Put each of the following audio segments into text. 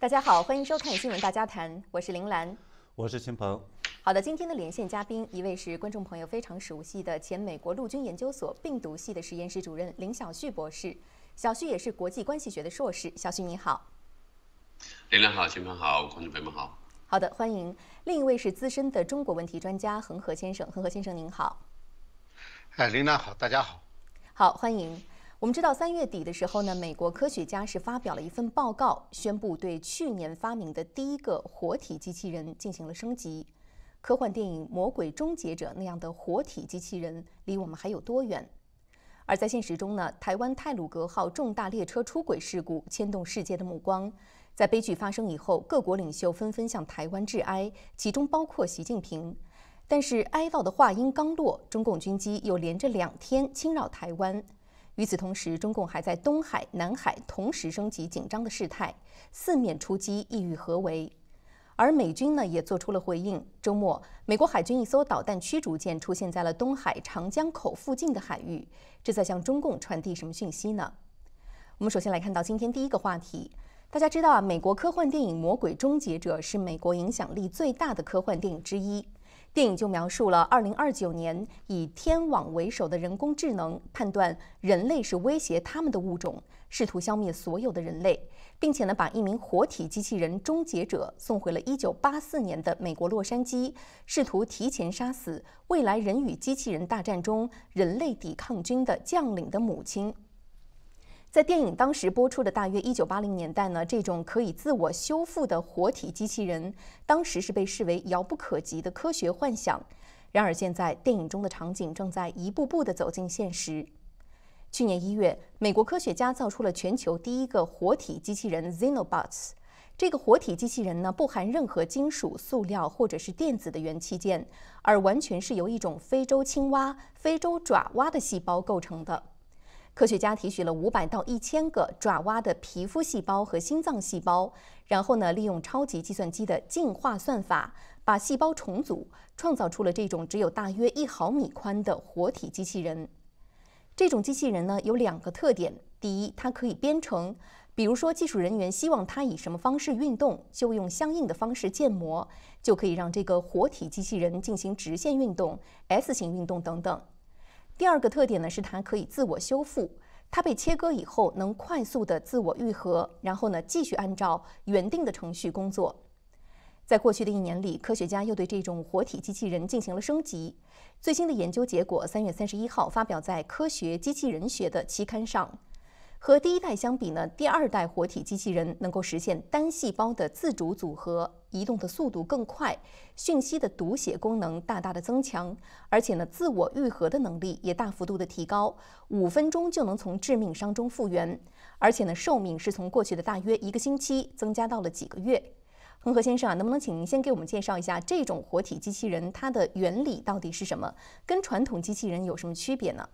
大家好，欢迎收看《新闻大家谈》，我是林兰， 我是秦鹏。 好的，今天的连线嘉宾，一位是观众朋友非常熟悉的前美国陆军研究所病毒系的实验室主任林晓旭博士。小旭也是国际关系学的硕士。小旭你好。 林兰好，秦鹏好，观众朋友们好。 好的，欢迎。另一位是资深的中国问题专家恒河先生。恒河先生您好。 林兰好，大家好。 好，欢迎。我们知道3月底的时候呢，美国科学家是发表了一份报告，宣布对去年发明的第一个活体机器人进行了升级。科幻电影《魔鬼终结者》那样的活体机器人离我们还有多远？而在现实中呢，台湾太鲁阁号重大列车出轨事故牵动世界的目光。在悲剧发生以后，各国领袖纷纷向台湾致哀，其中包括习近平。但是哀悼的话音刚落，中共军机又连着2天侵扰台湾。与此同时，中共还在东海、南海同时升级紧张的事态，四面出击，意欲何为？而美军呢也做出了回应。周末，美国海军一艘导弹驱逐舰出现在了东海长江口附近的海域，这在向中共传递什么讯息呢？我们首先来看到今天第一个话题。大家知道啊，美国科幻电影《魔鬼终结者》是美国影响力最大的科幻电影之一。电影就描述了2029年以天网为首的人工智能判断人类是威胁他们的物种，试图消灭所有的人类，并且呢把一名活体机器人终结者送回了1984年的美国洛杉矶，试图提前杀死未来人与机器人大战中人类抵抗军的将领的母亲。在电影当时播出的大约1980年代呢，这种可以自我修复的活体机器人，当时是被视为遥不可及的科学幻想。然而现在，电影中的场景正在一步步地走进现实。去年1月，美国科学家造出了全球第一个活体机器人 Xenobots。这个活体机器人呢，不含任何金属、塑料或者是电子的元器件，而完全是由一种非洲青蛙、非洲爪蛙的细胞构成的。科学家提取了500到1000个爪蛙的皮肤细胞和心脏细胞，然后呢，利用超级计算机的进化算法，把细胞重组，创造出了这种只有大约1毫米宽的活体机器人。这种机器人呢，有2个特点：第一，它可以编程，比如说技术人员希望它以什么方式运动，就用相应的方式建模，就可以让这个活体机器人进行直线运动、S 型运动等等。第2个特点呢，是它可以自我修复，它被切割以后能快速的自我愈合，然后呢继续按照原定的程序工作。在过去的1年里，科学家又对这种活体机器人进行了升级。最新的研究结果3月31号发表在《科学机器人学》的期刊上。和第1代相比呢，第2代活体机器人能够实现单细胞的自主组合，移动的速度更快，讯息的读写功能大大的增强，而且呢，自我愈合的能力也大幅度的提高，5分钟就能从致命伤中复原，而且呢，寿命是从过去的大约1个星期增加到了几个月。恒河先生啊，能不能请您先给我们介绍一下这种活体机器人它的原理到底是什么，跟传统机器人有什么区别呢？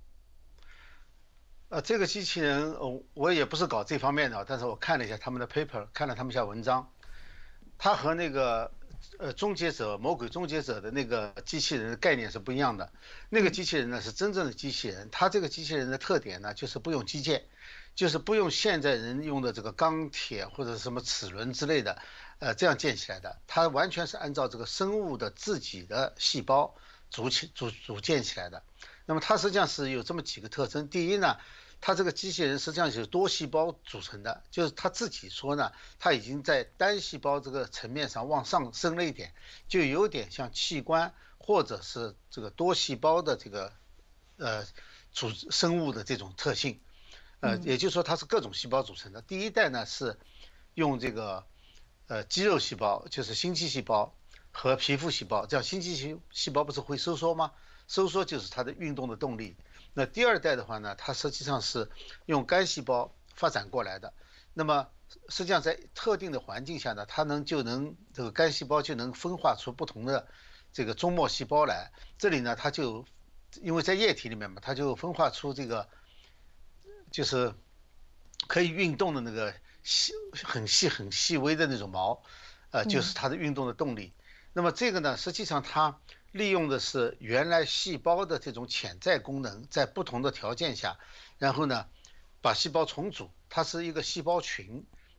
这个机器人，我也不是搞这方面的，但是我看了一下他们的 paper， 看了他们一下文章，它和那个终结者、魔鬼终结者的那个机器人的概念是不一样的。那个机器人呢是真正的机器人，它这个机器人的特点呢就是不用机械，就是不用现在人用的这个钢铁或者什么齿轮之类的，这样建起来的，它完全是按照这个生物的自己的细胞组建起来的。那么它实际上是有这么几个特征。第一呢，它这个机器人实际上是由多细胞组成的，就是他自己说呢，他已经在单细胞这个层面上往上升了一点，就有点像器官或者是这个多细胞的这个生物的这种特性，也就是说它是各种细胞组成的。第1代呢是用这个肌肉细胞，就是心肌细胞和皮肤细胞，这样心肌细胞不是会收缩吗？收缩就是它的运动的动力。那第2代的话呢，它实际上是用肝细胞发展过来的。那么实际上在特定的环境下呢，它这个肝细胞就能分化出不同的这个终末细胞来。这里呢，它就因为在液体里面嘛，它就分化出这个就是可以运动的那个很细微的那种毛，就是它的运动的动力。那么这个呢，实际上它利用的是原来细胞的这种潜在功能，在不同的条件下，然后呢，把细胞重组，它是一个细胞群，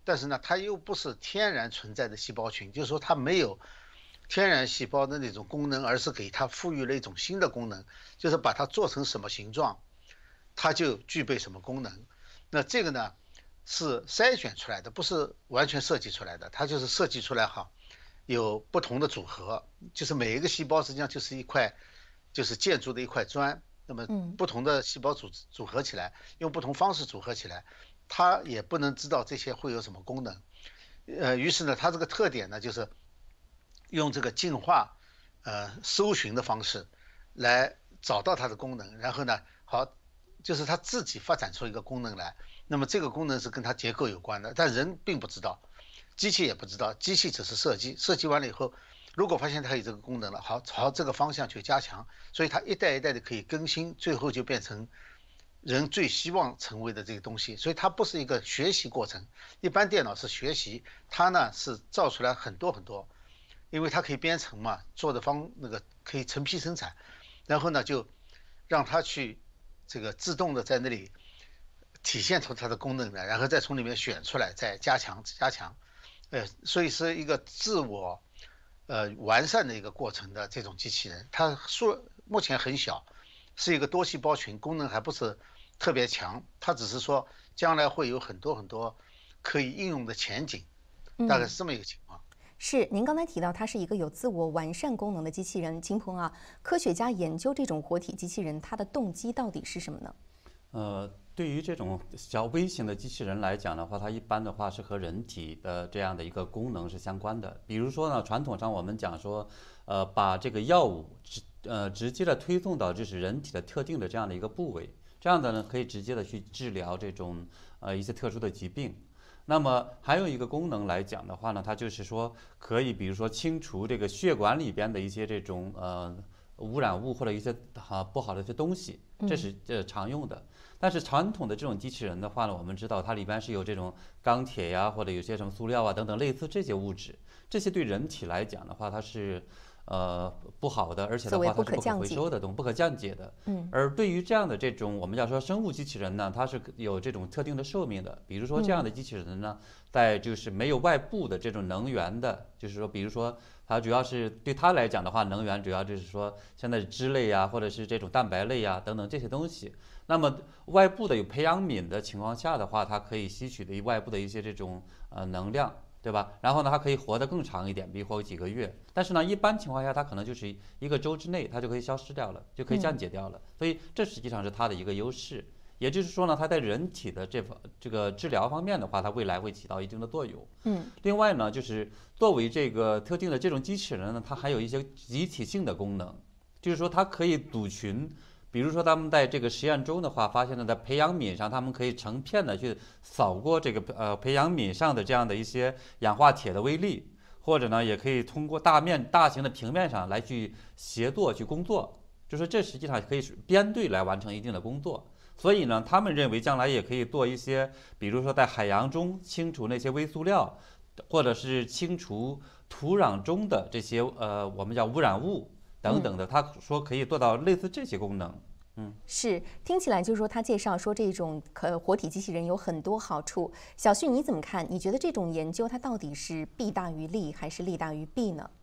但是呢，它又不是天然存在的细胞群，就是说它没有天然细胞的那种功能，而是给它赋予了一种新的功能，就是把它做成什么形状，它就具备什么功能。那这个呢是筛选出来的，不是完全设计出来的，它就是设计出来哈，有不同的组合，就是每一个细胞实际上就是一块，就是建筑的一块砖。那么不同的细胞组合起来，用不同方式组合起来，它也不能知道这些会有什么功能。于是呢，它这个特点呢，就是用这个进化，搜寻的方式来找到它的功能，然后呢，好，就是它自己发展出一个功能来。那么这个功能是跟它结构有关的，但人并不知道，机器也不知道，机器只是设计，设计完了以后，如果发现它有这个功能了，好，朝这个方向去加强，所以它一代一代的可以更新，最后就变成人最希望成为的这个东西。所以它不是一个学习过程，一般电脑是学习，它呢是造出来很多很多，因为它可以编程嘛，做的那个可以成批生产，然后呢就让它去这个自动的在那里体现出它的功能来，然后再从里面选出来，再加强。所以是一个自我完善的一个过程的这种机器人，它目前很小，是一个多细胞群，功能还不是特别强，它只是说将来会有很多很多可以应用的前景，大概是这么一个情况。 是，您刚才提到它是一个有自我完善功能的机器人，秦鹏啊，科学家研究这种活体机器人，它的动机到底是什么呢？ 对于这种小微型的机器人来讲的话，它一般的话是和人体的这样的一个功能是相关的。比如说呢，传统上我们讲说，把这个药物直接的推送到就是人体的特定的这样的一个部位，这样的呢可以直接的去治疗这种一些特殊的疾病。那么还有一个功能来讲的话呢，它就是说可以比如说清除这个血管里边的一些这种污染物或者一些不好的一些东西，这是常用的。但是传统的这种机器人的话呢，我们知道它里边是有这种钢铁呀，或者有些什么塑料啊等等类似这些物质，这些对人体来讲的话，它是不好的，而且的话它是不可回收的东西，不可降解的。而对于这样的这种我们叫说生物机器人呢，它是有这种特定的寿命的。比如说这样的机器人呢，在就是没有外部的这种能源的，就是说比如说它主要是对它来讲的话，能源主要就是说现在脂类呀，或者是这种蛋白类呀等等这些东西。那么外部的有培养皿的情况下的话，它可以吸取的外部的一些这种能量，对吧？然后呢，它可以活得更长一点，比如活几个月。但是呢，一般情况下，它可能就是一个周之内，它就可以消失掉了，就可以降解掉了。所以这实际上是它的一个优势。也就是说呢，它在人体的这个治疗方面的话，它未来会起到一定的作用。另外呢，就是作为这个特定的这种机器人呢，它还有一些集体性的功能，就是说它可以组群。比如说，他们在这个实验中的话，发现呢，在培养皿上，他们可以成片的去扫过这个培养皿上的这样的一些氧化铁的微粒，或者呢，也可以通过大型的平面上来去协作去工作，就是这实际上可以是编队来完成一定的工作。所以呢，他们认为将来也可以做一些，比如说在海洋中清除那些微塑料，或者是清除土壤中的这些我们叫污染物。等等的，他说可以做到类似这些功能。 是，听起来就是说他介绍说这种活体机器人有很多好处。小旭你怎么看？你觉得这种研究它到底是弊大于利，还是利大于弊呢？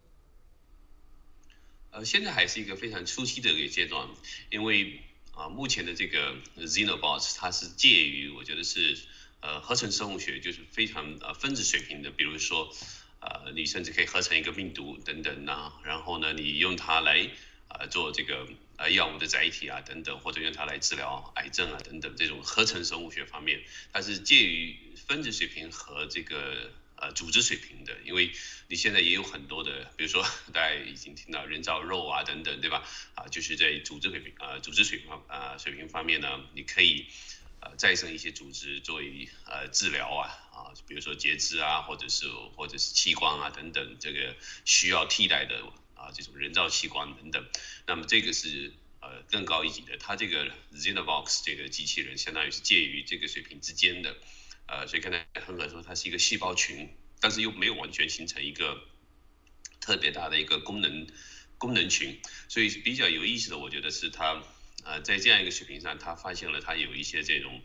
现在还是一个非常初期的一个阶段，因为目前的这个 Xenobots 它是介于我觉得是合成生物学，就是非常分子水平的，比如说。你甚至可以合成一个病毒等等啊，然后呢，你用它来做这个药物的载体啊等等，或者用它来治疗癌症啊等等这种合成生物学方面，它是介于分子水平和这个组织水平的。因为你现在也有很多的，比如说大家已经听到人造肉啊等等，对吧？就是在组织水平方面呢，你可以再生一些组织作为治疗比如说截肢啊，或者是器官啊等等，这个需要替代的这种人造器官等等。那么这个是更高一级的，它这个 Xenobox 这个机器人相当于是介于这个水平之间的，所以刚才很可能说它是一个细胞群，但是又没有完全形成一个特别大的一个功能群，所以比较有意思的，我觉得是它在这样一个水平上，它发现了它有一些这种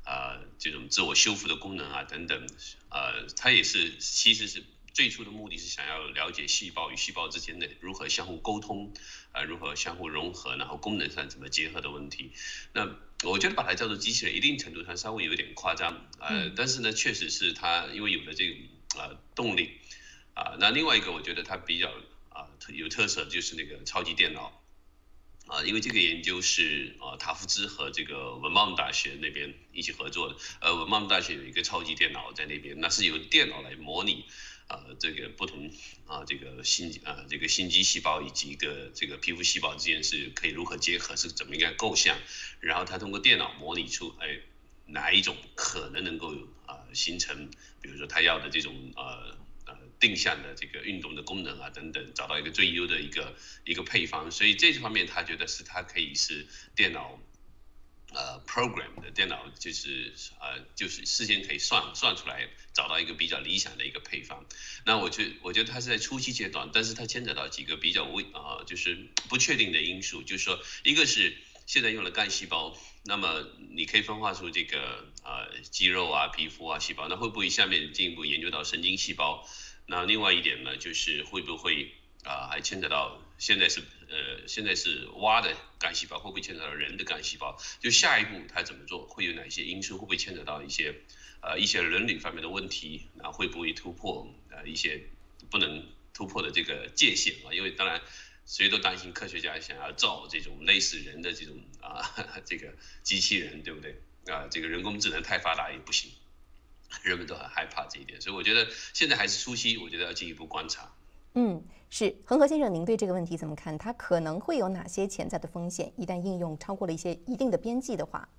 这种自我修复的功能啊等等，它也是其实是最初的目的是想要了解细胞与细胞之间的如何相互沟通，如何相互融合，然后功能上怎么结合的问题。那我觉得把它叫做机器人，一定程度上稍微有点夸张，但是呢，确实是它因为有了这种动力，那另外一个我觉得它比较有特色就是那个超级电脑。因为这个研究是塔夫兹和这个文茂大学那边一起合作的。文茂大学有一个超级电脑在那边，那是由电脑来模拟这个不同这个心肌细胞以及这个皮肤细胞之间是可以如何结合，是怎么一个构象，然后它通过电脑模拟出哪一种可能够形成，比如说他要的这种定向的这个运动的功能啊等等，找到一个最优的一个配方。所以这方面他觉得是它可以是电脑program 的电脑就是事先可以算出来，找到一个比较理想的一个配方。那我觉得它是在初期阶段，但是它牵扯到几个比较就是不确定的因素，就是说一个是现在用了干细胞，那么你可以分化出这个肌肉啊、皮肤啊细胞，那会不会下面进一步研究到神经细胞？那另外一点呢，就是会不会还牵扯到现在是蛙的干细胞，会不会牵扯到人的干细胞？就下一步它怎么做，会有哪些因素，会不会牵扯到一些伦理方面的问题？那会不会突破一些不能突破的这个界限啊？因为当然谁都担心科学家想要造这种类似人的这种这个机器人，对不对？这个人工智能太发达也不行。人们都很害怕这一点，所以我觉得现在还是初期，我觉得要进一步观察。 是恒河先生，您对这个问题怎么看？它可能会有哪些潜在的风险？一旦应用超过了一些一定的边际的话，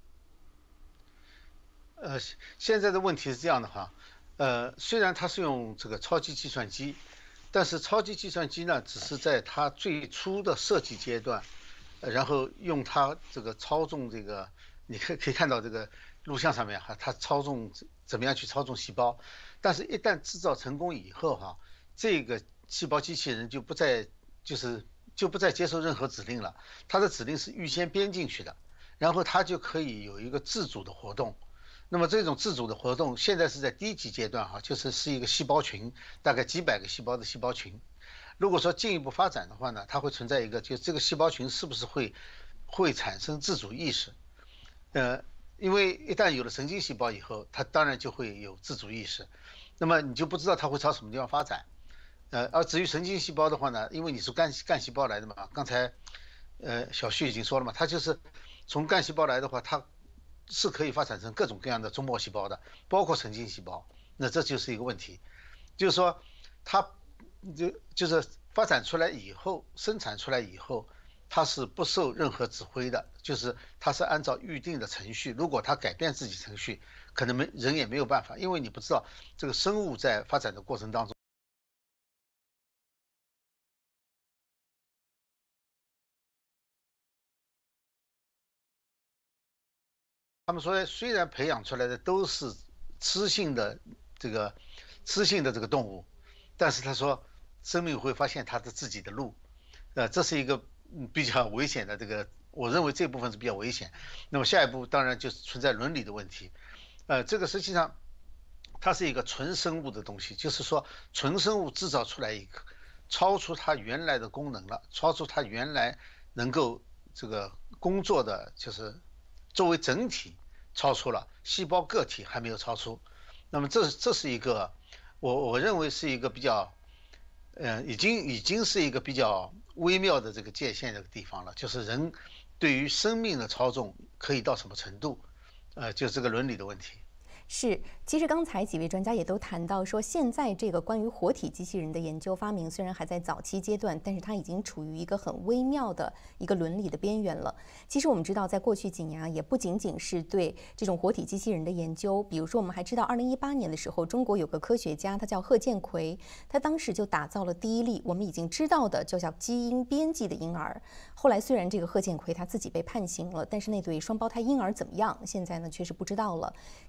现在的问题是这样的话，虽然它是用这个超级计算机，但是超级计算机呢，只是在它最初的设计阶段，然后用它这个操纵这个，你可以看到这个录像上面它操纵怎么样去操纵细胞，但是一旦制造成功以后这个细胞机器人就不再接受任何指令了，它的指令是预先编进去的，然后它就可以有一个自主的活动。那么这种自主的活动现在是在低级阶段就是一个细胞群，大概几百个细胞的细胞群。如果说进一步发展的话呢，它会存在一个，就这个细胞群是不是会产生自主意识？因为一旦有了神经细胞以后，它当然就会有自主意识，那么你就不知道它会朝什么地方发展。而至于神经细胞的话呢，因为你是干细胞来的嘛，刚才小旭已经说了嘛，它就是从干细胞来的话，它是可以发展成各种各样的中末细胞的，包括神经细胞。那这就是一个问题，就是说它就是发展出来以后，生产出来以后，它是不受任何指挥的，就是它是按照预定的程序。如果它改变自己程序，可能人也没有办法，因为你不知道这个生物在发展的过程当中。他们说，虽然培养出来的都是雌性的这个动物，但是他说生命会发现它的自己的路，这是一个比较危险的这个，我认为这部分是比较危险。那么下一步当然就是存在伦理的问题，这个实际上它是一个纯生物的东西，就是说纯生物制造出来一个超出它原来的功能了，超出它原来能够这个工作的，就是作为整体超出了，细胞个体还没有超出。那么这是一个我认为是一个比较已经是一个比较微妙的这个界限这个地方了，就是人对于生命的操纵可以到什么程度，就这个伦理的问题。 是，其实刚才几位专家也都谈到说，现在这个关于活体机器人的研究发明虽然还在早期阶段，但是它已经处于一个很微妙的一个伦理的边缘了。其实我们知道，在过去几年也不仅仅是对这种活体机器人的研究，比如说我们还知道2018年的时候，中国有个科学家，他叫贺建奎，他当时就打造了第一例我们已经知道的就叫基因编辑的婴儿。后来虽然这个贺建奎他自己被判刑了，但是那对双胞胎婴儿怎么样，现在呢却是不知道了。也就是说，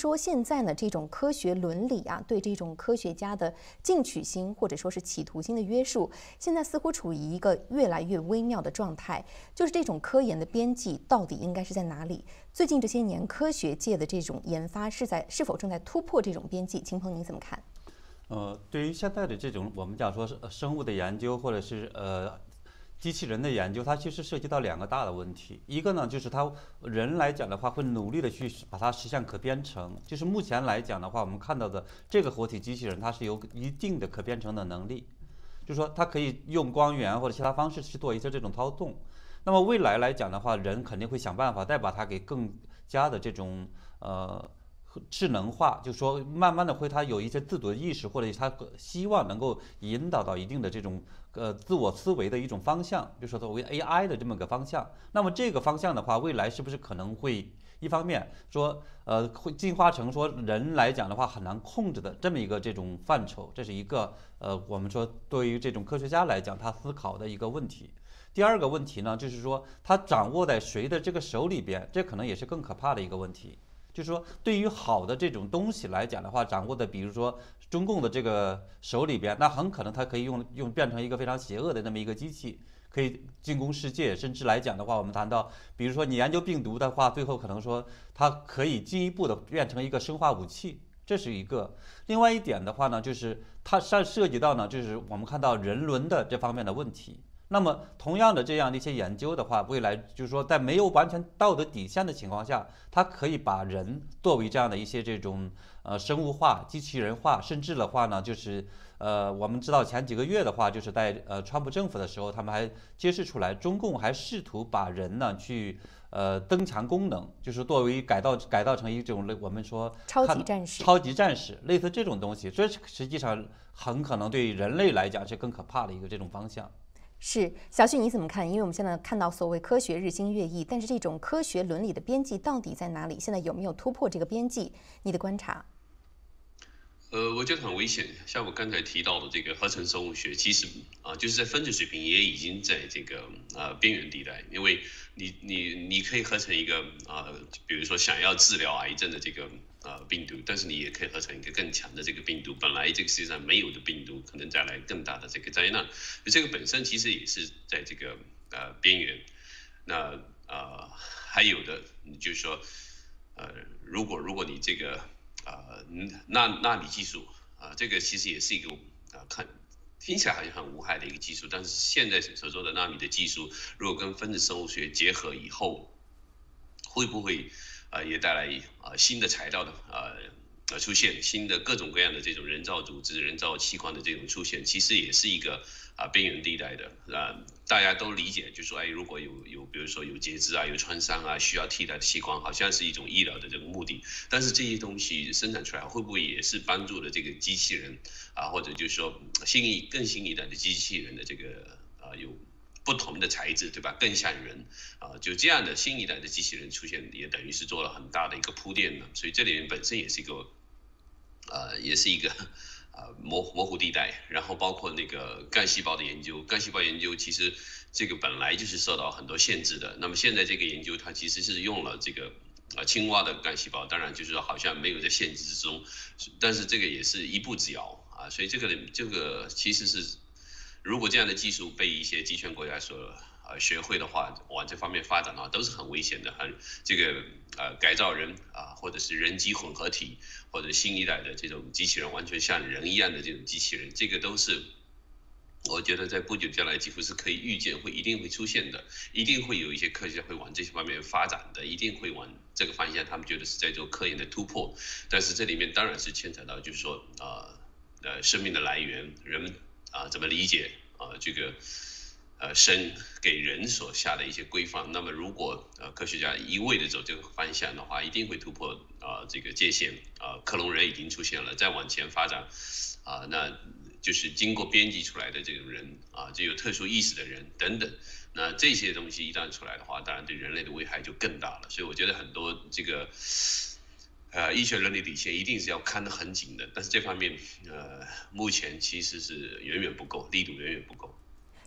说现在呢这种科学伦理啊，对这种科学家的进取心或者说是企图心的约束，现在似乎处于一个越来越微妙的状态。就是这种科研的边际到底应该是在哪里？最近这些年科学界的这种研发是否正在突破这种边际？秦鹏，您怎么看？ 对于现在的这种我们讲说是生物的研究，或者是机器人的研究，它其实涉及到2个大的问题。一个呢，就是它人来讲的话，会努力的去把它实现可编程。就是目前来讲的话，我们看到的这个活体机器人，它是有一定的可编程的能力，就是说它可以用光源或者其他方式去做一些这种操纵。那么未来来讲的话，人肯定会想办法再把它给更加的这种智能化，就是说慢慢的它有一些自主的意识，或者它希望能够引导到一定的这种自我思维的一种方向，就是说作为 AI 的这么个方向。那么这个方向的话，未来是不是可能会一方面说会进化成说人来讲的话很难控制的这么一个这种范畴，这是一个我们说对于这种科学家来讲他思考的一个问题。第2个问题呢，就是说他掌握在谁的这个手里边，这可能也是更可怕的一个问题。就是说，对于好的这种东西来讲的话，掌握的比如说中共的这个手里边，那很可能它可以用变成一个非常邪恶的那么一个机器，可以进攻世界。甚至来讲的话，我们谈到，比如说你研究病毒的话，最后可能说它可以进一步的变成一个生化武器，这是一个。另外一点的话呢，就是它涉及到呢，就是我们看到人伦的这方面的问题。那么同样的这样的一些研究的话，未来就是说在没有完全道德底线的情况下，它可以把人作为这样的一些这种生物化、机器人化，甚至的话呢，就是我们知道前几个月的话，就是在川普政府的时候，他们还揭示出来，中共还试图把人呢去增强功能，就是作为改造成一种我们说超级战士类似这种东西，这实际上很可能对人类来讲是更可怕的一个这种方向。 是，小旭你怎么看？因为我们现在看到所谓科学日新月异，但是这种科学伦理的边际到底在哪里？现在有没有突破这个边际？你的观察？ 我觉得很危险。像我刚才提到的这个合成生物学，其实就是在分子水平也已经在这个边缘地带，因为你可以合成一个比如说想要治疗癌症的这个病毒，但是你也可以合成一个更强的这个病毒，本来这个世界上没有的病毒，可能带来更大的这个灾难。这个本身其实也是在这个边缘。那还有的就是说如果你这个纳米技术这个其实也是一个听起来好像很无害的一个技术，但是现在所说的纳米的技术，如果跟分子生物学结合以后，会不会也带来新的材料的出现，新的各种各样的这种人造组织、人造器官的这种出现，其实也是一个边缘地带的。大家都理解，就说如果有比如说有截肢有创伤需要替代的器官，好像是一种医疗的这个目的。但是这些东西生产出来，会不会也是帮助了这个机器人或者就是说更新一代的机器人的这个有不同的材质，对吧？更像人就这样的新一代的机器人出现，也等于是做了很大的一个铺垫呢。所以这里面本身也是一个模糊地带。然后包括那个干细胞的研究，干细胞研究其实这个本来就是受到很多限制的。那么现在这个研究它其实是用了这个青蛙的干细胞，当然就是说好像没有在限制之中，但是这个也是一步之遥所以这个其实是，如果这样的技术被一些集权国家所学会的话，往这方面发展的话，都是很危险的。这个改造人或者是人机混合体，或者新一代的这种机器人，完全像人一样的这种机器人，这个都是我觉得在不久将来几乎是可以预见一定会出现的，一定会有一些科学家会往这些方面发展的，一定会往这个方向，他们觉得是在做科研的突破。但是这里面当然是牵扯到就是说生命的来源，人们怎么理解这个神给人所下的一些规范。那么如果科学家一味的走这个方向的话，一定会突破这个界限。克隆人已经出现了，再往前发展那就是经过编辑出来的这种人就有特殊意识的人等等。那这些东西一旦出来的话，当然对人类的危害就更大了。所以我觉得很多这个医学伦理底线一定是要看得很紧的，但是这方面目前其实是远远不够，力度远远不够。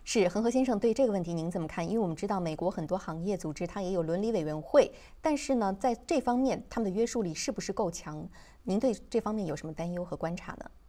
是恒河先生对这个问题您怎么看？因为我们知道美国很多行业组织它也有伦理委员会，但是呢，在这方面他们的约束力是不是够强？您对这方面有什么担忧和观察呢？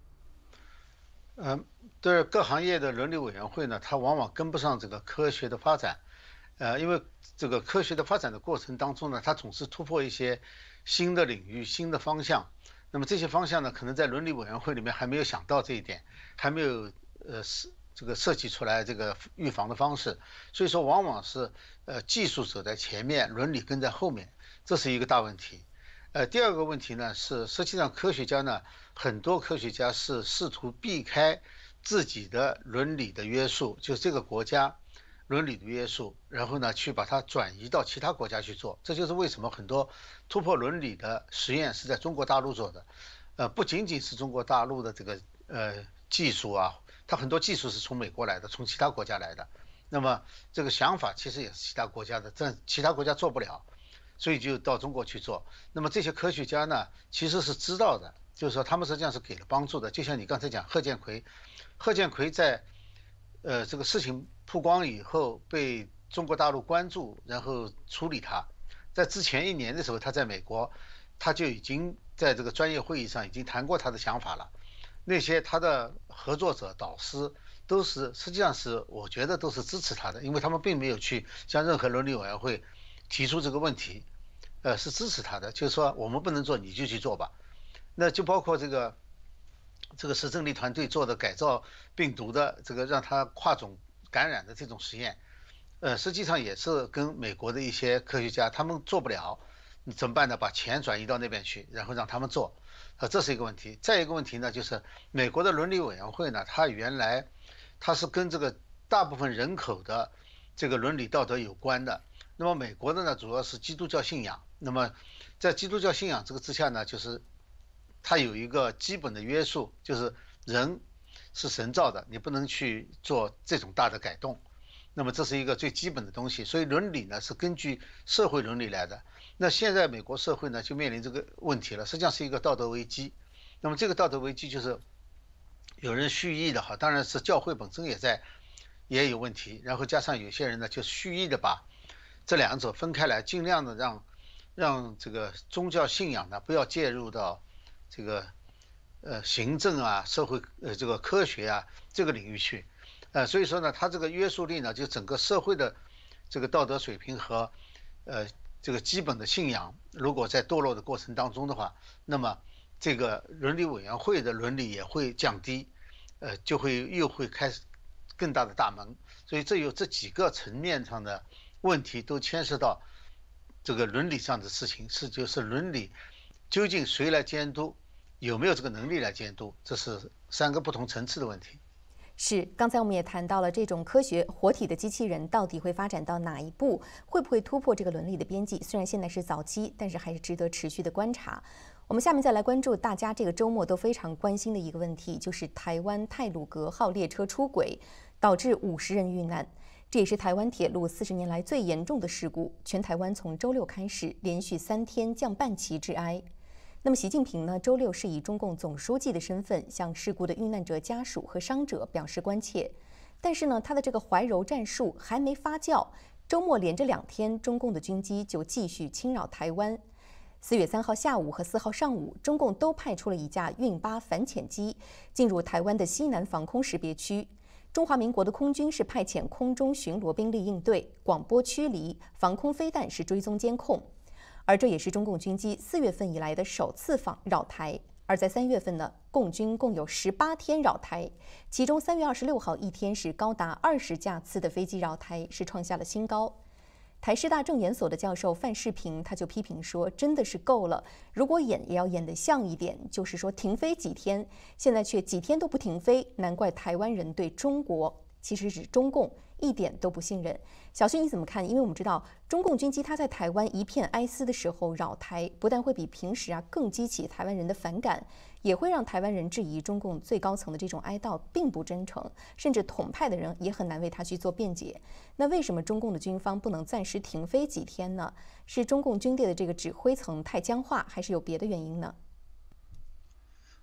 对各行业的伦理委员会呢，它往往跟不上这个科学的发展，因为这个科学的发展的过程当中呢，它总是突破一些新的领域、新的方向。那么这些方向呢，可能在伦理委员会里面还没有想到这一点，还没有这个设计出来这个预防的方式。所以说，往往是技术走在前面，伦理跟在后面，这是一个大问题。第二个问题呢是，实际上科学家呢，很多科学家是试图避开自己的伦理的约束，就是这个国家伦理的约束，然后呢去把它转移到其他国家去做。这就是为什么很多突破伦理的实验是在中国大陆做的。不仅仅是中国大陆的这个技术啊，它很多技术是从美国来的，从其他国家来的。那么这个想法其实也是其他国家的，但其他国家做不了。所以就到中国去做。那么这些科学家呢，其实是知道的，就是说他们实际上是给了帮助的。就像你刚才讲贺建奎在这个事情曝光以后被中国大陆关注，然后处理他。在之前1年的时候，他在美国，他就已经在这个专业会议上已经谈过他的想法了。那些他的合作者、导师都是实际上是我觉得都是支持他的，因为他们并没有去向任何伦理委员会提出这个问题。是支持他的，就是说我们不能做，你就去做吧。那就包括这个石正丽团队做的改造病毒的这个让它跨种感染的这种实验，实际上也是跟美国的一些科学家他们做不了，怎么办呢？把钱转移到那边去，然后让他们做，这是一个问题。再一个问题呢，就是美国的伦理委员会呢，它原来它是跟这个大部分人口的这个伦理道德有关的。那么美国的呢，主要是基督教信仰。那么在基督教信仰这个之下呢，就是它有一个基本的约束，就是人是神造的，你不能去做这种大的改动。那么这是一个最基本的东西。所以伦理呢是根据社会伦理来的。那现在美国社会呢就面临这个问题了，实际上是一个道德危机。那么这个道德危机就是有人蓄意的当然是教会本身也有问题，然后加上有些人呢就蓄意的把这两者分开来，尽量的让这个宗教信仰呢不要介入到这个行政啊、社会这个科学啊这个领域去。所以说呢，它这个约束力呢，就整个社会的这个道德水平和这个基本的信仰，如果在堕落的过程当中的话，那么这个伦理委员会的伦理也会降低，又会开始更大的大门。所以有这几个层面上的问题都牵涉到这个伦理上的事情，就是伦理究竟谁来监督，有没有这个能力来监督，这是3个不同层次的问题。 是，刚才我们也谈到了这种科学活体的机器人到底会发展到哪一步，会不会突破这个伦理的边际？虽然现在是早期，但是还是值得持续的观察。我们下面再来关注大家这个周末都非常关心的一个问题，就是台湾太鲁阁号列车出轨，导致50人遇难。这也是台湾铁路40年来最严重的事故。全台湾从周6开始连续3天降半旗致哀。那么习近平呢，周6是以中共总书记的身份向事故的遇难者家属和伤者表示关切。但是呢，他的这个怀柔战术还没发酵，周末连着2天，中共的军机就继续侵扰台湾。4月3号下午和4号上午，中共都派出了1架运8反潜机进入台湾的西南防空识别区。中华民国的空军是派遣空中巡逻兵力应对，广播驱离，防空飞弹是追踪监控。而这也是中共军机4月份以来的首次扰台。而在3月份呢，共军共有18天扰台，其中3月26号一天是高达20架次的飞机扰台，是创下了新高。台师大政研所的教授范世平他就批评说，真的是够了，如果演也要演得像一点，就是说停飞几天，现在却几天都不停飞，难怪台湾人对中国，其实指中共一点都不信任。小旭你怎么看？因为我们知道中共军机它在台湾一片哀思的时候扰台，不但会比平时更激起台湾人的反感，也会让台湾人质疑中共最高层的这种哀悼并不真诚，甚至统派的人也很难为他去做辩解。那为什么中共的军方不能暂时停飞几天呢？是中共军队的这个指挥层太僵化，还是有别的原因呢？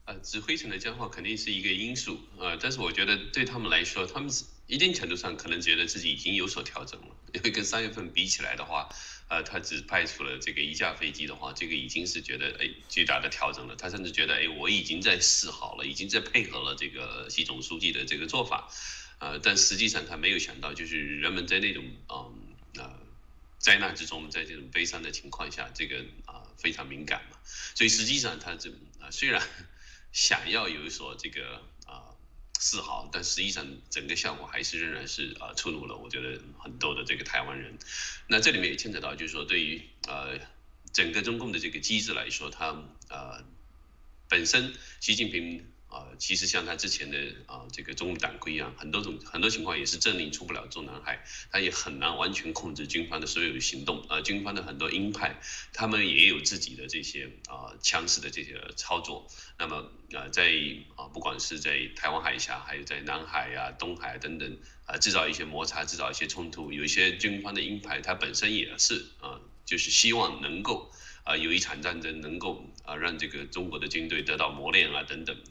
指挥权的僵化肯定是一个因素，但是我觉得对他们来说，他们一定程度上可能觉得自己已经有所调整了，因为跟3月份比起来的话，他只派出了这个1架飞机的话，这个已经是觉得巨大的调整了。他甚至觉得我已经在示好了，已经在配合了这个习总书记的这个做法，但实际上他没有想到，就是人们在那种灾难之中，在这种悲伤的情况下，这个非常敏感嘛，所以实际上他虽然想要有所这个示好，但实际上整个效果还是仍然是触怒了我觉得很多的这个台湾人。那这里面也牵扯到，就是说对于整个中共的这个机制来说，它本身习近平其实像他之前的这个中共党规一样，很多情况也是政令出不了中南海，他也很难完全控制军方的所有行动。军方的很多鹰派，他们也有自己的这些枪式的这些操作。那么在不管是在台湾海峡，还有在南海啊、东海等等制造一些摩擦，制造一些冲突。有一些军方的鹰派，它本身也是就是希望能够有一场战争能够让这个中国的军队得到磨练啊等等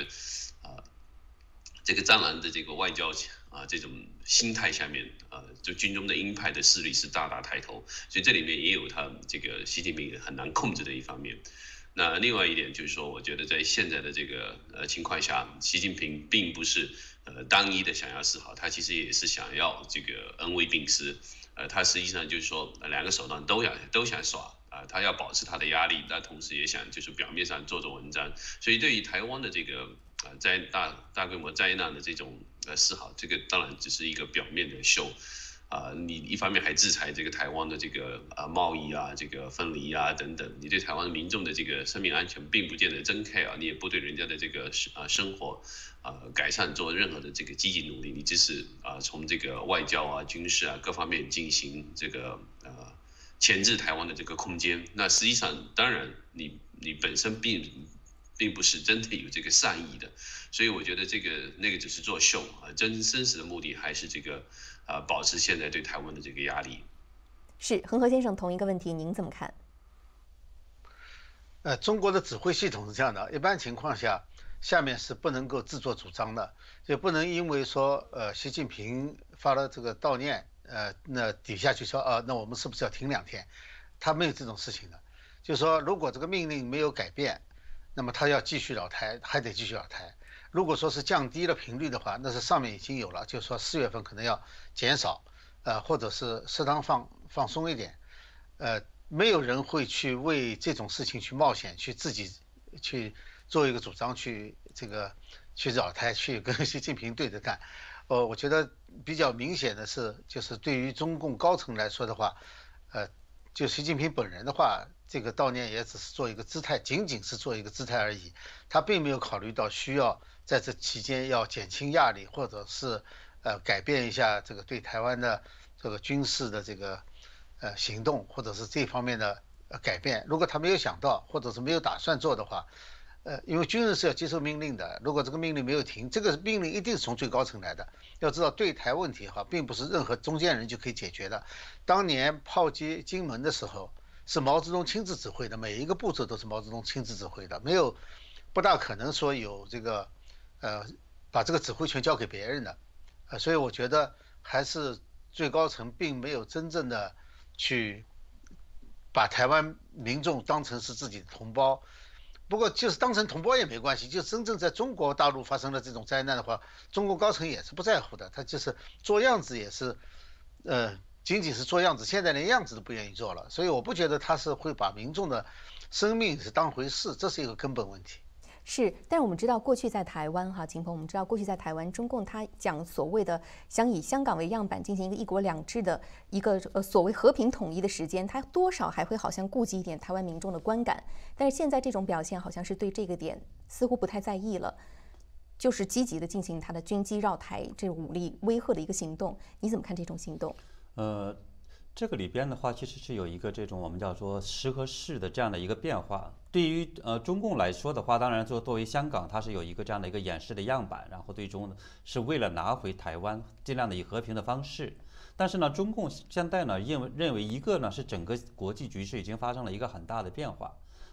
这个战狼的这个外交这种心态下面就军中的鹰派的势力是大大抬头，所以这里面也有他这个习近平很难控制的一方面。那另外一点就是说，我觉得在现在的这个情况下，习近平并不是单一的想要示好，他其实也是想要这个恩威并施。他实际上就是说两个手段都想耍。他要保持他的压力，但同时也想就是表面上做文章，所以对于台湾的这个大规模灾难的这种示好，这个当然只是一个表面的秀，你一方面还制裁这个台湾的这个贸易啊、这个分离啊等等，你对台湾民众的这个生命安全并不见得真 care，你也不对人家的这个生活改善做任何的这个积极努力，你只是从这个外交啊、军事啊各方面进行这个钳制台湾的这个空间。那实际上当然你本身并不是真的有这个善意的，所以我觉得那个只是作秀真实的目的还是这个保持现在对台湾的这个压力。 是恒河先生，同一个问题您怎么看？ 中国的指挥系统是这样的，一般情况下下面是不能够自作主张的，就不能因为说习近平发了这个悼念，那底下就说那我们是不是要停2天？他没有这种事情的，就是说如果这个命令没有改变，那么他要继续扰台，还得继续扰台。如果说是降低了频率的话，那是上面已经有了，就是说4月份可能要减少，或者是适当放松一点，没有人会去为这种事情去冒险，去自己去做一个主张，去扰台，去跟习近平对着干。我觉得比较明显的是，就是对于中共高层来说的话，就习近平本人的话，这个悼念也只是做一个姿态，仅仅是做一个姿态而已，他并没有考虑到需要在这期间要减轻压力，或者是改变一下这个对台湾的这个军事的这个行动，或者是这方面的改变。如果他没有想到，或者是没有打算做的话，因为军人是要接受命令的，如果这个命令没有停，这个命令一定是从最高层来的。要知道对台问题并不是任何中间人就可以解决的。当年炮击金门的时候，是毛泽东亲自指挥的，每一个步骤都是毛泽东亲自指挥的，不大可能说有这个把这个指挥权交给别人的。所以我觉得还是最高层并没有真正的去把台湾民众当成是自己的同胞。不过就是当成同胞也没关系，就真正在中国大陆发生了这种灾难的话，中国高层也是不在乎的，他就是做样子也是，仅仅是做样子，现在连样子都不愿意做了，所以我不觉得他是会把民众的生命是当回事，这是一个根本问题。 是，但是我们知道过去在台湾秦鹏，我们知道过去在台湾，中共他讲所谓的想以香港为样板进行一个一国两制的一个所谓和平统一的时间，他多少还会好像顾及一点台湾民众的观感。但是现在这种表现好像是对这个点似乎不太在意了，就是积极的进行他的军机绕台这武力威吓的一个行动。你怎么看这种行动？ 这个里边的话，其实是有一个这种我们叫做时和势的这样的一个变化。对于中共来说的话，当然作为香港，它是有一个这样的一个演示的样板，然后最终是为了拿回台湾，尽量的以和平的方式。但是呢，中共现在呢认为一个呢是整个国际局势已经发生了一个很大的变化。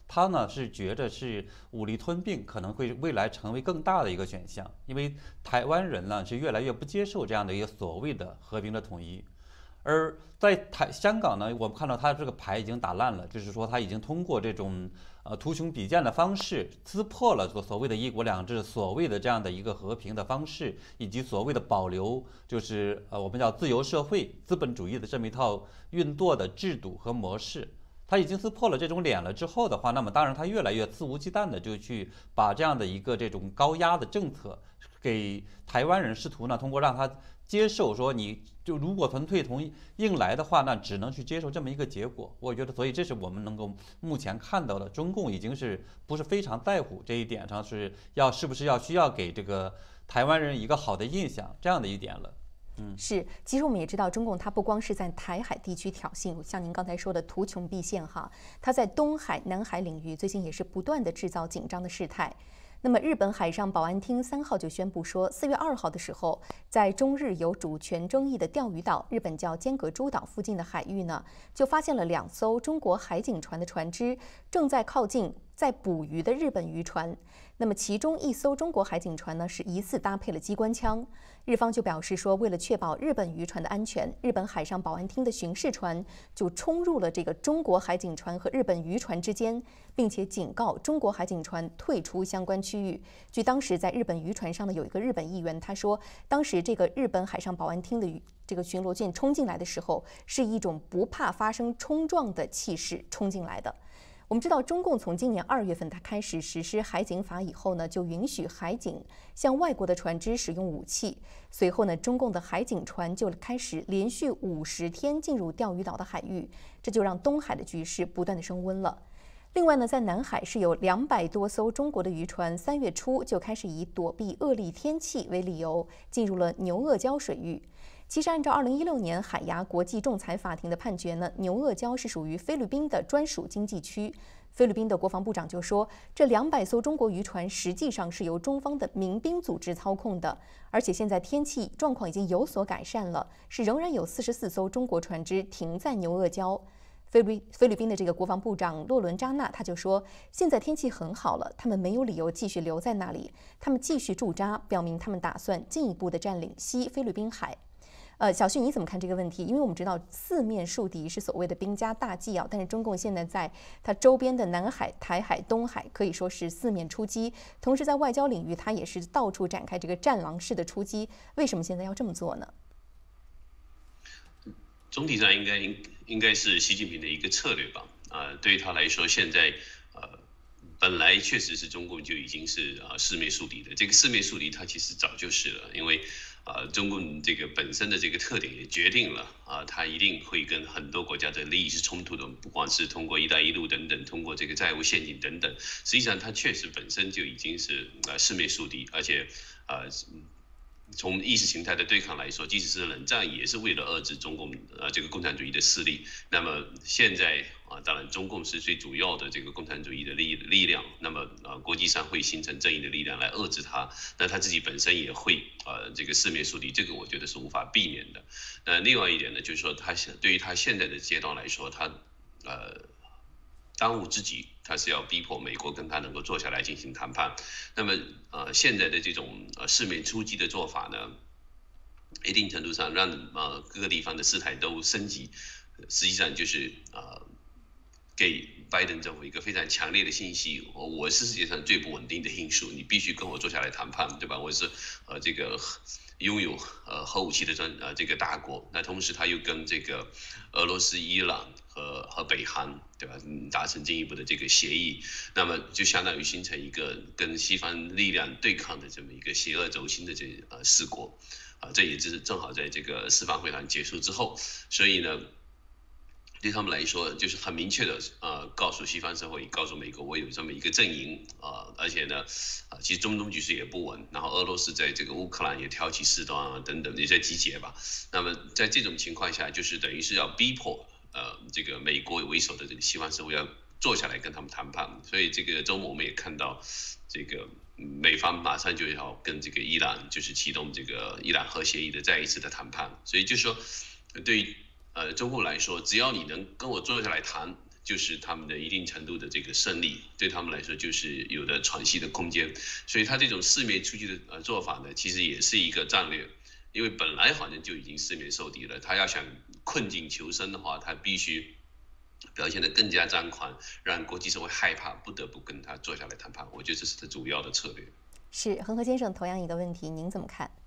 他呢是觉着是武力吞并可能会未来成为更大的一个选项，因为台湾人呢是越来越不接受这样的一个所谓的和平的统一。而在香港呢，我们看到他这个牌已经打烂了，就是说他已经通过这种图穷匕见的方式，撕破了所谓的一国两制，所谓的这样的一个和平的方式，以及所谓的保留，就是我们叫自由社会、资本主义的这么一套运作的制度和模式。他已经撕破了这种脸了之后的话，那么当然他越来越肆无忌惮的就去把这样的一个这种高压的政策给台湾人，试图呢通过让他接受说你就如果纯粹从硬来的话，那只能去接受这么一个结果。我觉得，所以这是我们能够目前看到的，中共已经是不是非常在乎这一点上是不是需要给这个台湾人一个好的印象这样的一点了。 是，其实我们也知道，中共它不光是在台海地区挑衅，像您刚才说的图穷匕见哈，它在东海、南海领域最近也是不断的制造紧张的事态。那么，日本海上保安厅3号就宣布说，4月2号的时候，在中日有主权争议的钓鱼岛，日本叫尖阁诸岛附近的海域呢，就发现了2艘中国海警船的船只正在靠近在捕鱼的日本渔船。那么，其中1艘中国海警船呢是疑似搭配了机关枪。日方就表示说，为了确保日本渔船的安全，日本海上保安厅的巡视船就冲入了这个中国海警船和日本渔船之间，并且警告中国海警船退出相关区域。据当时在日本渔船上的有一个日本议员，他说，当时这个日本海上保安厅的这个巡逻舰冲进来的时候，是一种不怕发生冲撞的气势冲进来的。我们知道，中共从今年2月份它开始实施海警法以后呢，就允许海警向外国的船只使用武器。随后呢，中共的海警船就开始连续50天进入钓鱼岛的海域，这就让东海的局势不断的升温了。另外呢，在南海是有200多艘中国的渔船，3月初就开始以躲避恶劣天气为理由进入了牛轭礁水域。其实，按照2016年海牙国际仲裁法庭的判决呢，牛轭礁是属于菲律宾的专属经济区。菲律宾的国防部长就说，这200艘中国渔船实际上是由中方的民兵组织操控的，而且现在天气状况已经有所改善了，是仍然有44艘中国船只停在牛轭礁。菲律宾的这个国防部长洛伦扎纳他就说，现在天气很好了，他们没有理由继续留在那里，他们继续驻扎，表明他们打算进一步的占领西菲律宾海。小旭，你怎么看这个问题？因为我们知道四面树敌是所谓的兵家大忌啊，但是中共现在在它周边的南海、台海、东海可以说是四面出击，同时在外交领域它也是到处展开这个战狼式的出击。为什么现在要这么做呢？ 总体上应该是习近平的一个策略吧。对于他来说，现在本来确实是中共就已经是四面树敌的。这个四面树敌，它其实早就是了，因为中共这个本身的这个特点也决定了它一定会跟很多国家的利益是冲突的，不光是通过“一带一路”等等，通过这个债务陷阱等等，实际上它确实本身就已经是四面树敌，而且从意识形态的对抗来说，即使是冷战，也是为了遏制中共这个共产主义的势力。那么现在当然中共是最主要的这个共产主义的力量，那么国际上会形成正义的力量来遏制它，那他自己本身也会这个四面树敌，这个我觉得是无法避免的。另外一点呢，就是说对于他现在的阶段来说，他当务之急，他是要逼迫美国跟他能够坐下来进行谈判。那么现在的这种四面出击的做法呢，一定程度上让各个地方的事态都升级，实际上就是给拜登政府一个非常强烈的信息：我是世界上最不稳定的因素，你必须跟我坐下来谈判，对吧？我是这个拥有核武器的这个大国，那同时他又跟这个俄罗斯、伊朗和北韩，对吧，达成进一步的这个协议，那么就相当于形成一个跟西方力量对抗的这么一个邪恶轴心的四国，这也是正好在这个四方会谈结束之后，所以呢，对他们来说就是很明确的告诉西方社会，告诉美国，我有这么一个阵营而且呢其实中东局势也不稳，然后俄罗斯在这个乌克兰也挑起事端等等，也在集结吧。那么在这种情况下，就是等于是要逼迫这个美国为首的这个西方社会要坐下来跟他们谈判。所以这个周末我们也看到，这个美方马上就要跟这个伊朗就是启动这个伊朗核协议的再一次的谈判。所以就是说，对于中共来说，只要你能跟我坐下来谈， 就是他们的一定程度的这个胜利，对他们来说就是有的喘息的空间。所以他这种四面出击的做法呢，其实也是一个战略，因为本来好像就已经四面受敌了，他要想困境求生的话，他必须表现得更加张狂，让国际社会害怕，不得不跟他坐下来谈判。我觉得这是他主要的策略。 是，恒河先生，同样一个问题，您怎么看？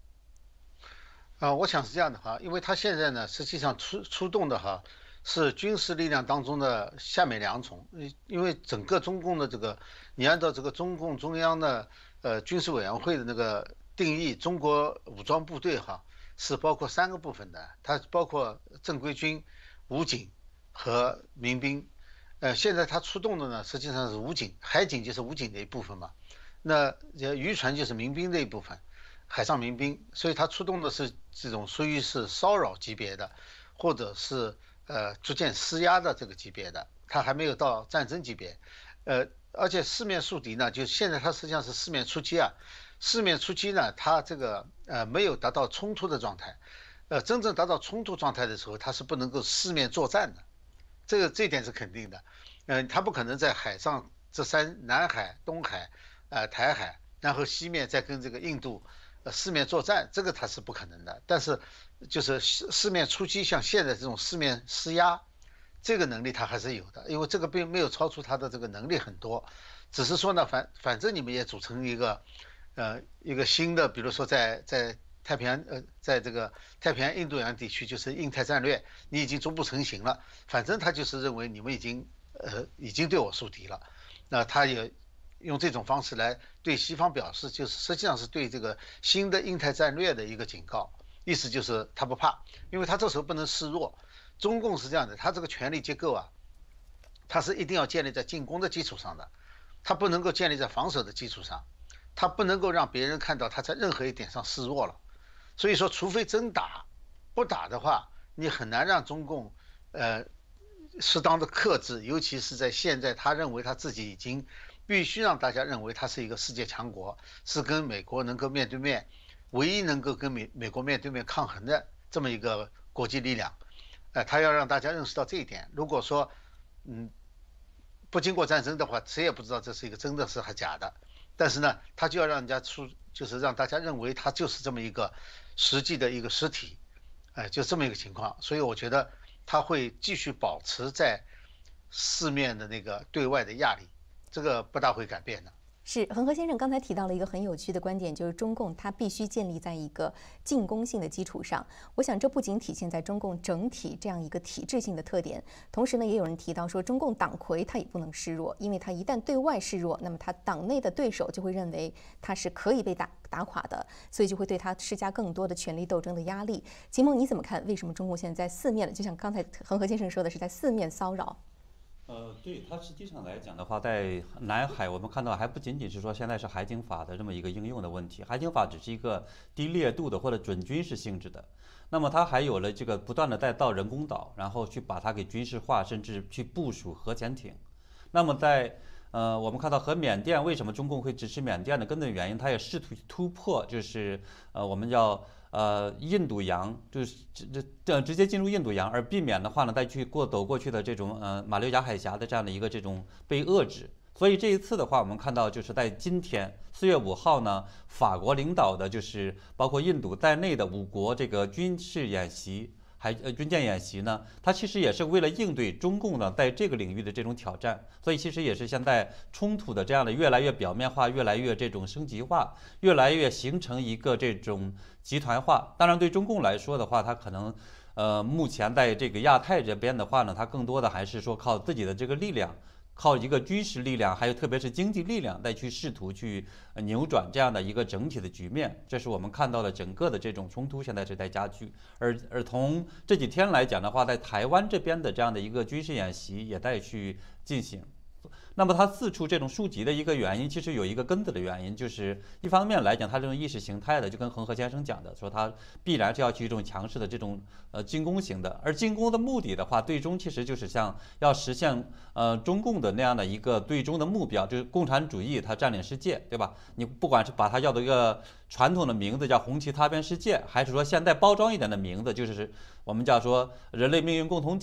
我想是这样的哈，因为他现在呢，实际上出动的哈是军事力量当中的下面2重，因为整个中共的这个，你按照这个中共中央的军事委员会的那个定义，中国武装部队哈是包括3个部分的，它包括正规军、武警和民兵。现在它出动的呢，实际上是武警，海警就是武警的一部分嘛，那渔船就是民兵的一部分。海上民兵，所以他出动的是这种属于是骚扰级别的，或者是逐渐施压的这个级别的，他还没有到战争级别，而且四面树敌呢，就现在他实际上是四面出击啊，四面出击呢，他这个没有达到冲突的状态，真正达到冲突状态的时候，他是不能够四面作战的，这一点是肯定的，他不可能在海上这南海、东海、台海，然后西面再跟这个印度。四面作战，这个它是不可能的。但是，就是四面出击，像现在这种四面施压，这个能力它还是有的。因为这个并没有超出它的这个能力很多，只是说呢，反正你们也组成一个新的，比如说在太平洋在这个太平洋印度洋地区，就是印太战略，你已经逐步成型了。反正他就是认为你们已经对我树敌了，那他也。用这种方式来对西方表示，就是实际上是对这个新的印太战略的一个警告，意思就是他不怕，因为他这时候不能示弱。中共是这样的，他这个权力结构啊，他是一定要建立在进攻的基础上的，他不能够建立在防守的基础上，他不能够让别人看到他在任何一点上示弱了。所以说，除非真打，不打的话，你很难让中共适当的克制，尤其是在现在他认为他自己已经。必须让大家认为它是一个世界强国，是跟美国能够面对面，唯一能够跟美国面对面抗衡的这么一个国际力量。他要让大家认识到这一点。如果说，不经过战争的话，谁也不知道这是一个真的是还假的。但是呢，他就要让人家就是让大家认为他就是这么一个实际的一个实体，就这么一个情况。所以我觉得他会继续保持在四面的那个对外的压力。这个不大会改变的。 是，恒河先生刚才提到了一个很有趣的观点，就是中共它必须建立在一个进攻性的基础上。我想这不仅体现在中共整体这样一个体制性的特点，同时呢，也有人提到说，中共党魁他也不能示弱，因为他一旦对外示弱，那么他党内的对手就会认为他是可以被打垮的，所以就会对他施加更多的权力斗争的压力。秦梦，你怎么看？为什么中共现在在四面，就像刚才恒河先生说的，是在四面骚扰？ 对，它实际上来讲的话，在南海我们看到还不仅仅是说现在是海警法的这么一个应用的问题，海警法只是一个低烈度的或者准军事性质的，那么它还有了这个不断的再到人工岛，然后去把它给军事化，甚至去部署核潜艇。那么在我们看到和缅甸为什么中共会支持缅甸的根本原因，它也试图突破，就是我们叫。印度洋就是直接进入印度洋，而避免的话呢，再去走过去的这种马六甲海峡的这样的一个这种被遏制。所以这一次的话，我们看到就是在今天4月5号呢，法国领导的就是包括印度在内的5国这个军事演习。军舰演习呢，它其实也是为了应对中共呢在这个领域的这种挑战，所以其实也是现在冲突的这样的越来越表面化，越来越这种升级化，越来越形成一个这种集团化。当然，对中共来说的话，它可能目前在这个亚太这边的话呢，它更多的还是说靠自己的这个力量。靠一个军事力量，还有特别是经济力量，再去试图去扭转这样的一个整体的局面，这是我们看到的整个的这种冲突现在是在加剧。而从这几天来讲的话，在台湾这边的这样的一个军事演习也在去进行。那么它四处这种树敌的一个原因，其实有一个根子的原因，就是一方面来讲，它这种意识形态的，就跟恒河先生讲的，说它必然是要去一种强势的这种进攻型的，而进攻的目的的话，最终其实就是像要实现中共的那样的一个最终的目标，就是共产主义它占领世界，对吧？你不管是把它叫做一个传统的名字叫红旗踏遍世界，还是说现在包装一点的名字，就是我们叫说人类命运共同体。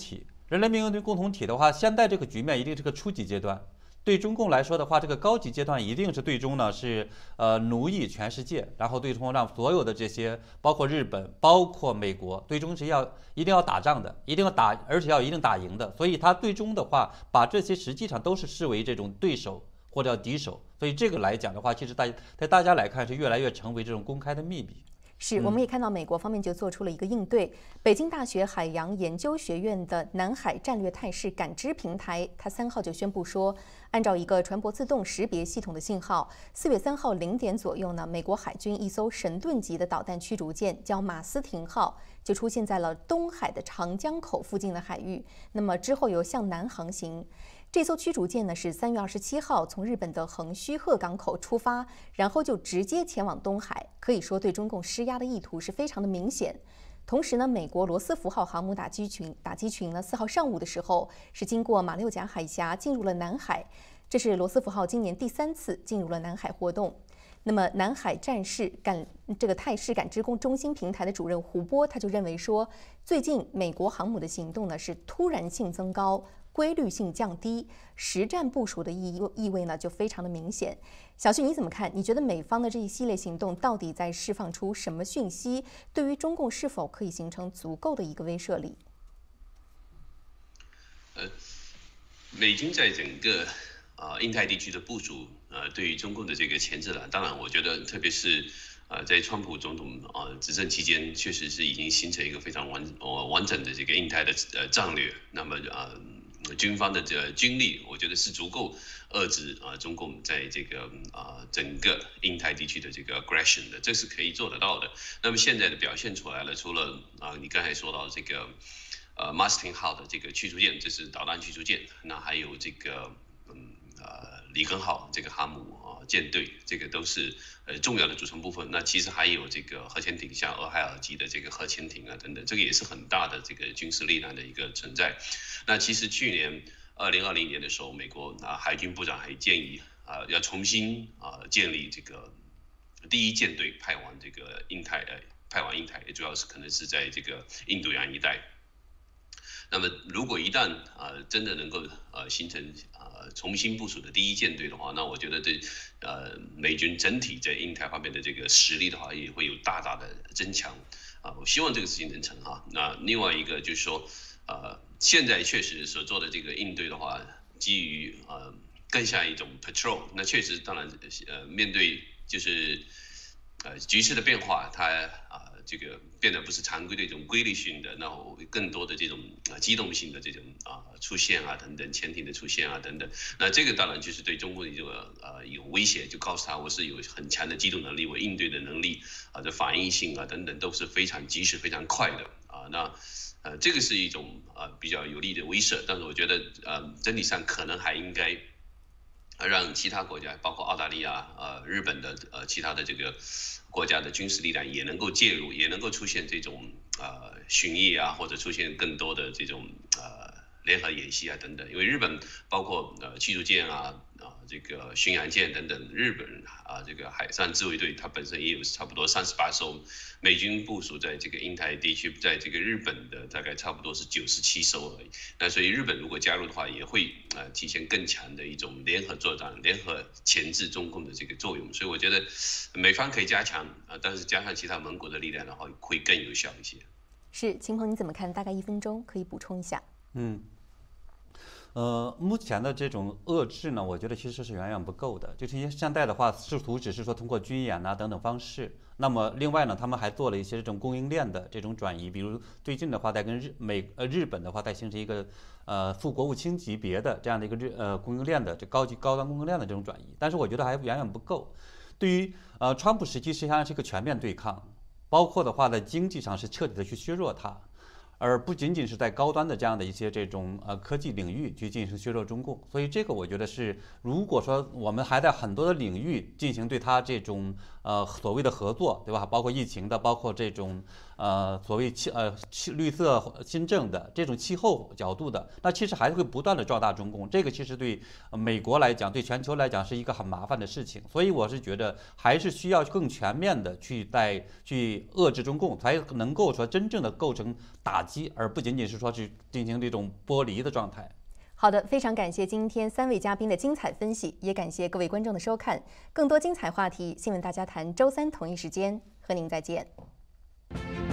人类命运共同体的话，现在这个局面一定是个初级阶段。对中共来说的话，这个高级阶段一定是最终呢是奴役全世界，然后最终让所有的这些包括日本、包括美国，最终是一定要打仗的，一定要打，而且要一定打赢的。所以他最终的话，把这些实际上都是视为这种对手或者敌手。所以这个来讲的话，其实在大家来看是越来越成为这种公开的秘密。 是，我们也看到美国方面就做出了一个应对。北京大学海洋研究学院的南海战略态势感知平台，它3号就宣布说，按照一个船舶自动识别系统的信号，4月3号0点左右呢，美国海军一艘神盾级的导弹驱逐舰叫马斯廷号，就出现在了东海的长江口附近的海域。那么之后又向南航行。这艘驱逐舰呢是3月27号从日本的横须贺港口出发，然后就直接前往东海，可以说对中共施压的意图是非常的明显。同时呢，美国罗斯福号航母打击群呢4号上午的时候是经过马六甲海峡进入了南海，这是罗斯福号今年第3次进入了南海活动。那么南海态势感知中心平台的主任胡波他就认为说，最近美国航母的行动呢是突然性增高，规律性降低，实战部署的意味呢就非常的明显。小旭你怎么看？你觉得美方的这一系列行动到底在释放出什么讯息？对于中共是否可以形成足够的一个威慑力？ 美军在整个印太地区的部署，对于中共的这个钳制呢，当然我觉得特别是在川普总统执政期间，确实是已经形成一个非常完整的这个印太的战略。那么军方的军力，我觉得是足够遏制中共在这个整个印太地区的这个 aggression 的，这是可以做得到的。那么现在的表现出来了，除了你刚才说到这个马斯廷号的这个驱逐舰，这是导弹驱逐舰，那还有这个里根号这个航母舰队，这个都是重要的组成部分。那其实还有这个核潜艇，像俄亥尔级的这个核潜艇等等，这个也是很大的这个军事力量的一个存在。那其实去年2020年的时候，美国海军部长还建议要重新建立这个第一舰队派往这个印太，也主要是可能是在这个印度洋一带。那么如果一旦真的能够形成重新部署的第一舰队的话，那我觉得对美军整体在印太方面的这个实力的话，也会有大大的增强我希望这个事情能成那另外一个就是说现在确实所做的这个应对的话，基于更像一种 patrol， 那确实当然面对就是局势的变化，它这个变得不是常规的一种规律性的，那更多的这种机动性的这种出现等等，潜艇的出现等等，那这个当然就是对中国的这个有威胁，就告诉他我是有很强的机动能力，我应对的能力这反应性等等都是非常及时、非常快的那这个是一种比较有利的威慑，但是我觉得整体上可能还应该让其他国家，包括澳大利亚、日本的其他的这个国家的军事力量也能够介入，也能够出现这种巡弋或者出现更多的这种联合演习等等。因为日本包括驱逐舰这个巡洋舰等等，日本这个海上自卫队它本身也有差不多38艘，美军部署在这个印太地区，在这个日本的大概差不多是97艘而已。那所以日本如果加入的话，也会体现更强的一种联合作战、联合钳制中共的这个作用。所以我觉得美方可以加强但是加上其他盟国的力量的话，会更有效一些。 是，秦鹏你怎么看？大概1分钟可以补充一下。 目前的这种遏制呢，我觉得其实是远远不够的。就是现在的话，试图只是说通过军演等等方式。那么另外呢，他们还做了一些这种供应链的这种转移，比如最近的话，在跟日本的话，在形成一个副国务卿级别的这样的一个供应链的这高端供应链的这种转移。但是我觉得还远远不够。对于川普时期实际上是一个全面对抗，包括的话在经济上是彻底的去削弱它。而不仅仅是在高端的这样的一些这种科技领域去进行削弱中共，所以这个我觉得是，如果说我们还在很多的领域进行对它这种所谓的合作，对吧？包括疫情的，包括这种所谓绿色新政的这种气候角度的，那其实还是会不断的壮大中共。这个其实对美国来讲，对全球来讲是一个很麻烦的事情。所以我是觉得还是需要更全面的去遏制中共，才能够说真正的构成打击，而不仅仅是说去进行这种剥离的状态。 好的，非常感谢今天3位嘉宾的精彩分析，也感谢各位观众的收看。更多精彩话题，新闻大家谈，周3同一时间和您再见。